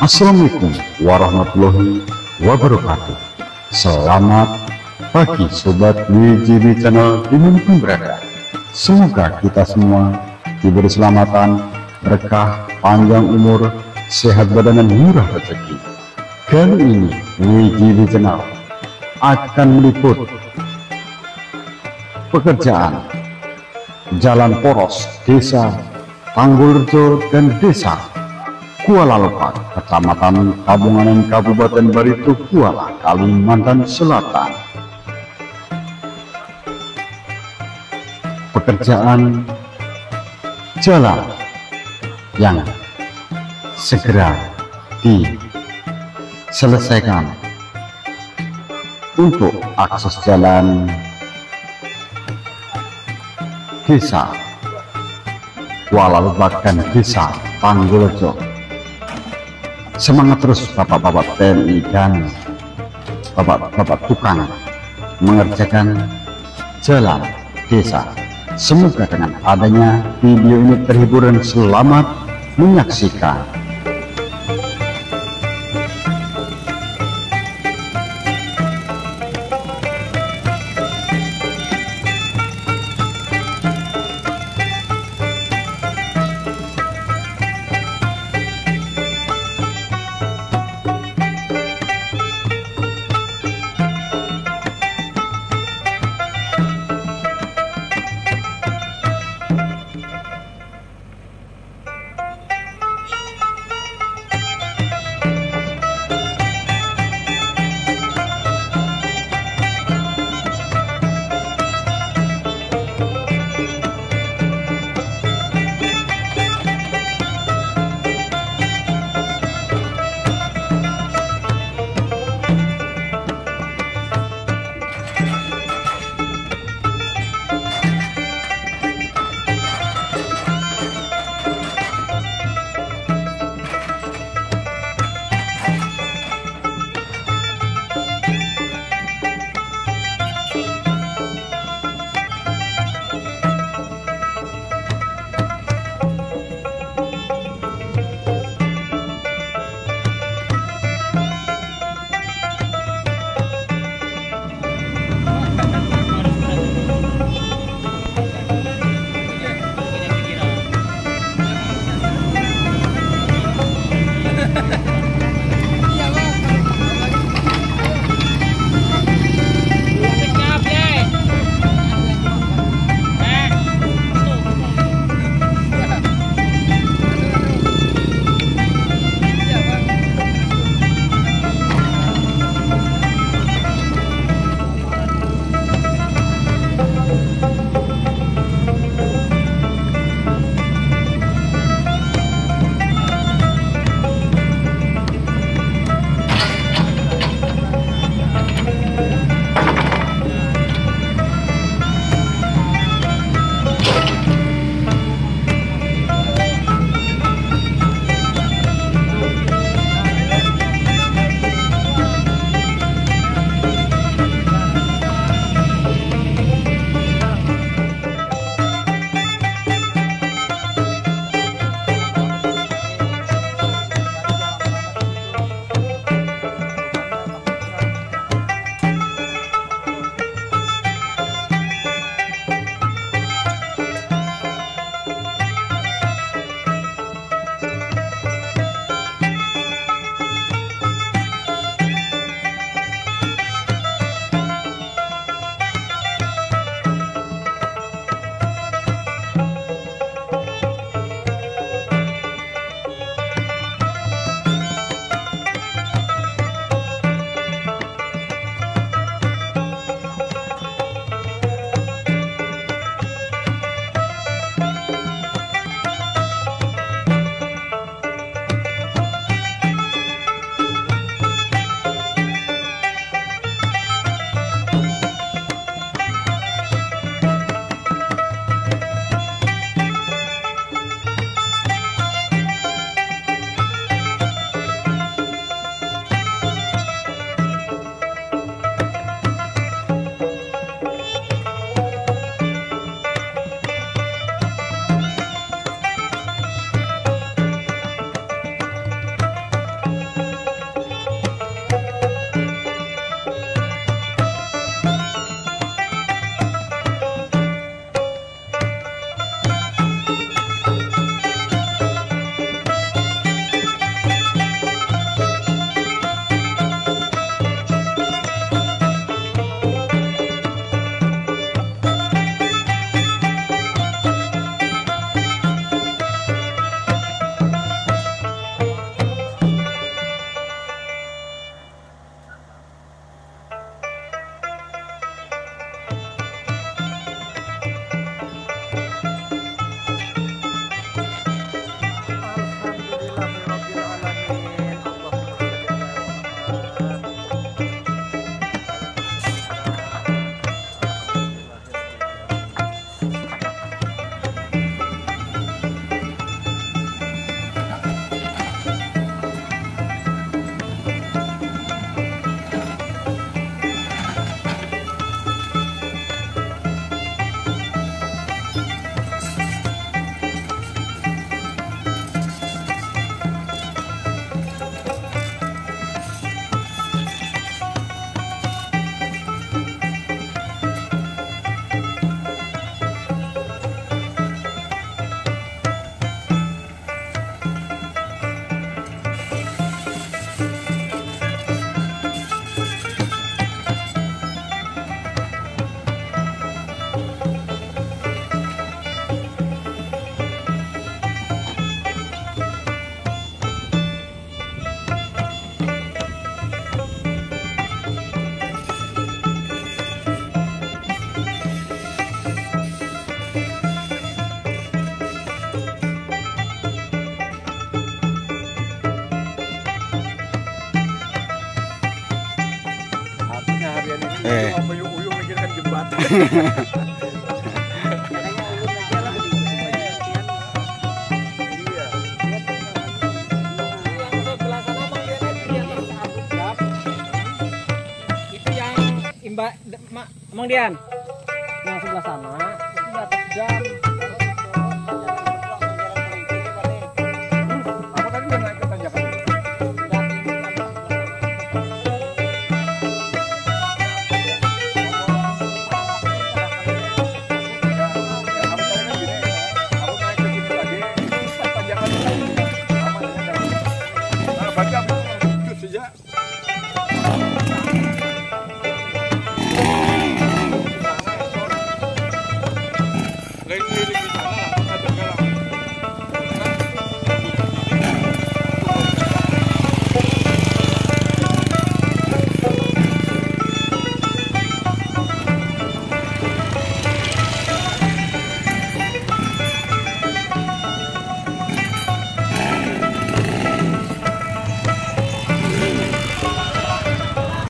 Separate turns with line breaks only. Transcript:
Assalamualaikum warahmatullahi wabarakatuh. Selamat pagi Sobat WJB Channel dimanapun berada. Semoga kita semua diberi keselamatan, berkah, panjang umur, sehat badan dan murah rezeki. Kali ini WJB Channel akan meliput pekerjaan jalan poros desa Tanggulrejo dan desa Kuala Lepak, Kecamatan Kabunganan, Kabupaten Barito, Kuala, Kalimantan Selatan. Pekerjaan jalan yang segera diselesaikan untuk akses jalan desa Kuala Lepak dan desa Tanggulrejo. Semangat terus bapak-bapak TNI dan bapak-bapak tukang mengerjakan jalan desa. Semoga dengan adanya video ini terhibur dan selamat menyaksikan.
uyuh-uyuh mikirkan jembatan. Iya.
Yang sebelah sana Bang Dian di atas atap. Itu yang Mang Dian. Yang sebelah sana itu di atas jam.